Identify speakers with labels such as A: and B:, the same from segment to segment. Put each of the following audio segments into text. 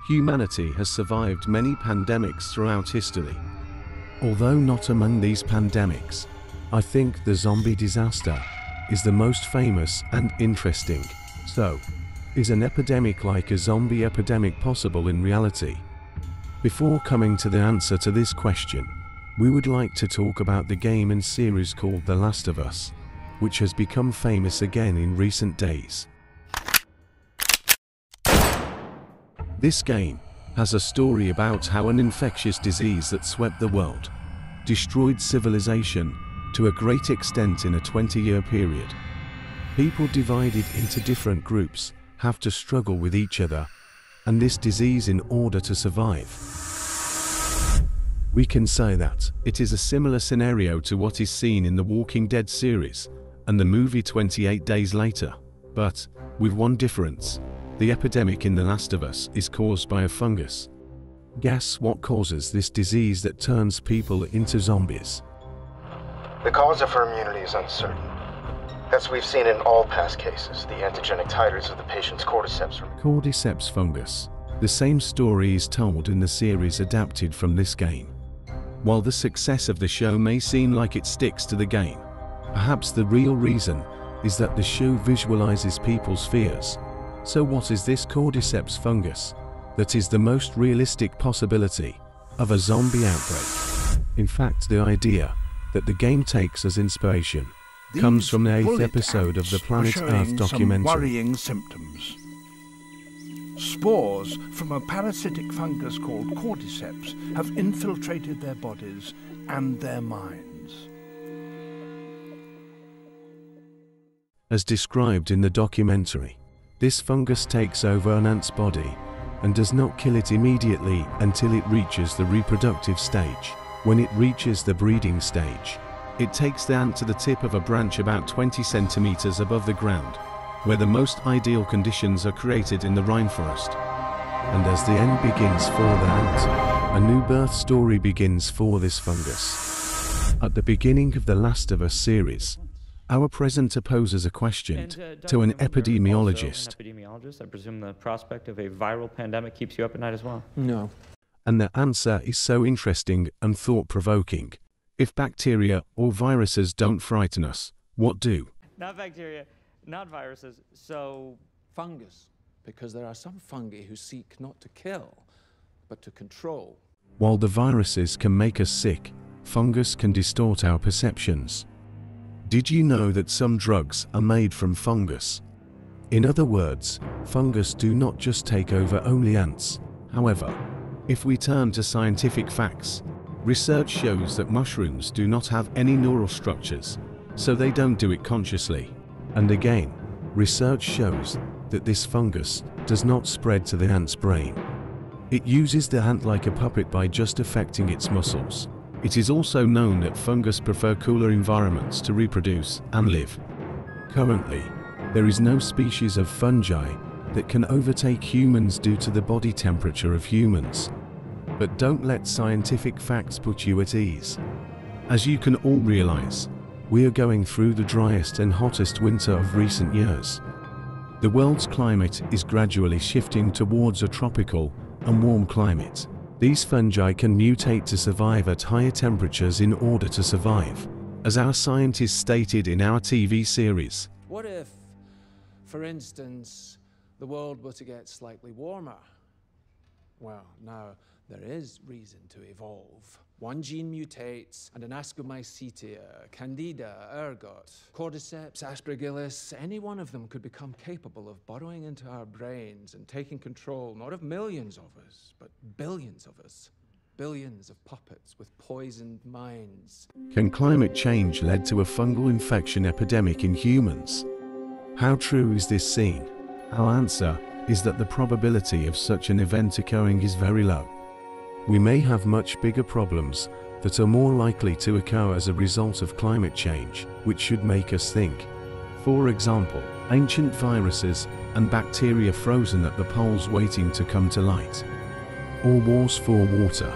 A: Humanity has survived many pandemics throughout history. Although not among these pandemics, I think the zombie disaster is the most famous and interesting. So, is an epidemic like a zombie epidemic possible in reality? Before coming to the answer to this question, we would like to talk about the game and series called The Last of Us, which has become famous again in recent days. This game has a story about how an infectious disease that swept the world destroyed civilization to a great extent in a 20-year period. People divided into different groups have to struggle with each other and this disease in order to survive. We can say that it is a similar scenario to what is seen in the Walking Dead series and the movie 28 Days Later, but with one difference. The epidemic in The Last of Us is caused by a fungus. Guess what causes this disease that turns people into zombies?
B: The cause of her immunity is uncertain. As we've seen in all past cases, the antigenic titers of the patient's cordyceps remain.
A: Cordyceps fungus. The same story is told in the series adapted from this game. While the success of the show may seem like it sticks to the game, perhaps the real reason is that the show visualizes people's fears. So what is this cordyceps fungus that is the most realistic possibility of a zombie outbreak? In fact, the idea that the game takes as inspiration comes from the 8th episode of the Planet Earth documentary.
C: Some worrying symptoms. Spores from a parasitic fungus called cordyceps have infiltrated their bodies and their minds.
A: As described in the documentary, this fungus takes over an ant's body and does not kill it immediately until it reaches the reproductive stage. When it reaches the breeding stage, it takes the ant to the tip of a branch about 20 centimeters above the ground, where the most ideal conditions are created in the rainforest. And as the end begins for the ant, a new birth story begins for this fungus. At the beginning of the Last of Us series, our presenter poses a question to an epidemiologist.
D: I presume the prospect of a viral pandemic keeps you up at night as well?
E: No.
A: And the answer is so interesting and thought-provoking. If bacteria or viruses don't frighten us, what do?
D: Not bacteria, not viruses, so...
E: Fungus, because there are some fungi who seek not to kill, but to control.
A: While the viruses can make us sick, fungus can distort our perceptions. Did you know that some drugs are made from fungus? In other words, fungus do not just take over only ants. However, if we turn to scientific facts, research shows that mushrooms do not have any neural structures, so they don't do it consciously. And again, research shows that this fungus does not spread to the ant's brain. It uses the ant like a puppet by just affecting its muscles. It is also known that fungus prefer cooler environments to reproduce and live. Currently, there is no species of fungi that can overtake humans due to the body temperature of humans. But don't let scientific facts put you at ease. As you can all realize, we are going through the driest and hottest winter of recent years. The world's climate is gradually shifting towards a tropical and warm climate. These fungi can mutate to survive at higher temperatures in order to survive, as our scientists stated in our TV series.
E: What if, for instance, the world were to get slightly warmer? Well, now, there is reason to evolve. One gene mutates, and an Ascomycetia, Candida, ergot, Cordyceps, Aspergillus, any one of them could become capable of burrowing into our brains and taking control not of millions of us, but billions of us. Billions of puppets with poisoned minds.
A: Can climate change lead to a fungal infection epidemic in humans? How true is this seen? Our answer is that the probability of such an event occurring is very low. We may have much bigger problems that are more likely to occur as a result of climate change, which should make us think. For example, ancient viruses and bacteria frozen at the poles waiting to come to light. Or wars for water.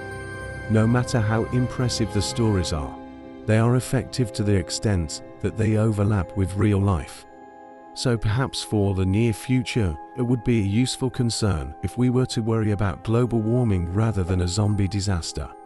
A: No matter how impressive the stories are, they are effective to the extent that they overlap with real life. So perhaps for the near future, It would be a useful concern if we were to worry about global warming rather than a zombie disaster.